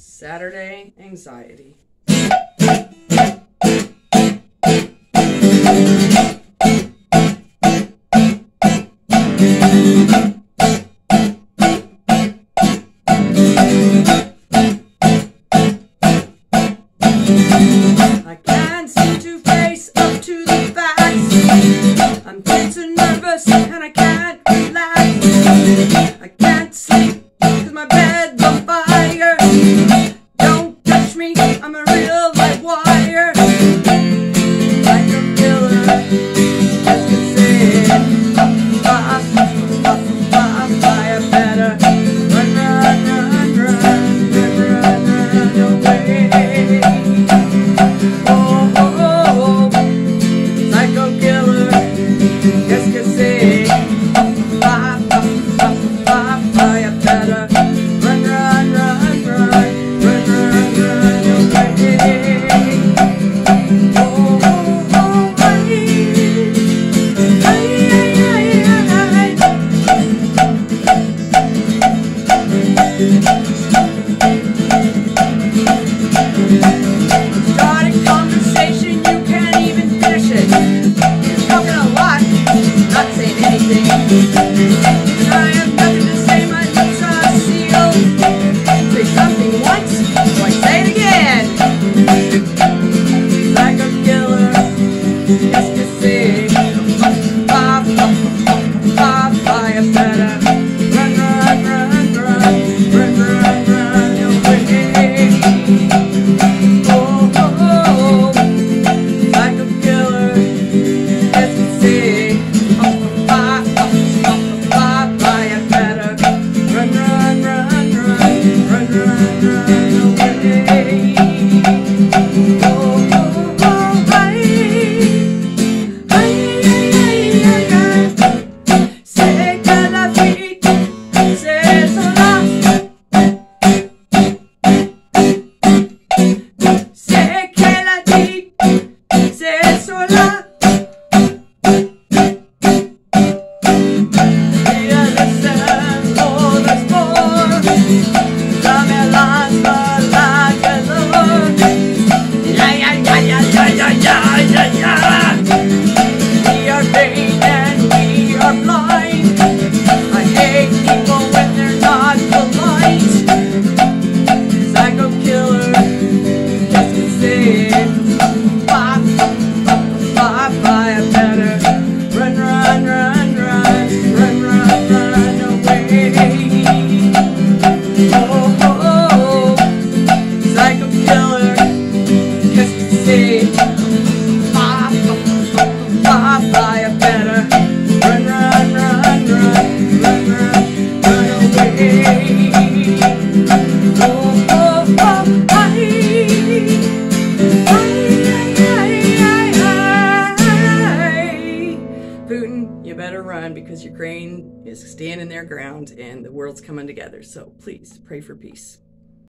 Saturday anxiety. I can't seem to face up to the facts. I'm tense and nervous and I can't relax. I can't sleep cause my bed's on fire. Don't touch me, I'm a real live wire. Like a killer, as you say. I better run, run, run, run, run, run, run away. Oh, oh, oh, psycho killer, qu'est-ce que c'est? I better run, run, run, run, run, run, run away. Oh, oh, oh, start a conversation, you can't even finish it. You're talking a lot, not saying anything. I have nothing to say, my lips are sealed. Say something once, why say it again? Like a killer, qu'est-ce que c'est? I better run, run, run, run, run, run, run away. Oh, oh, oh, like a killer, qu'est-ce que c'est? I better run, run, run, run, run, run, run away. Oh, oh, oh, c'est que la vie, c'est cela. C'est qu'elle a dit, c'est cela. Ella deseó después, dame las palabras. Ya, ya, ya, ya, ya, ya, ya, ya, ya. We are vain and we are blind. I hate people when they're not polite. Psycho killer, qu'est-ce que c'est? I better run, run, run, run, run, run, run away. Oh, oh, oh, psycho killer, qu'est-ce que c'est? I better run, run, run, run, run, run, run away. Oh, oh, oh, Putin, you better run because Ukraine is standing their ground and the world's coming together. So please pray for peace.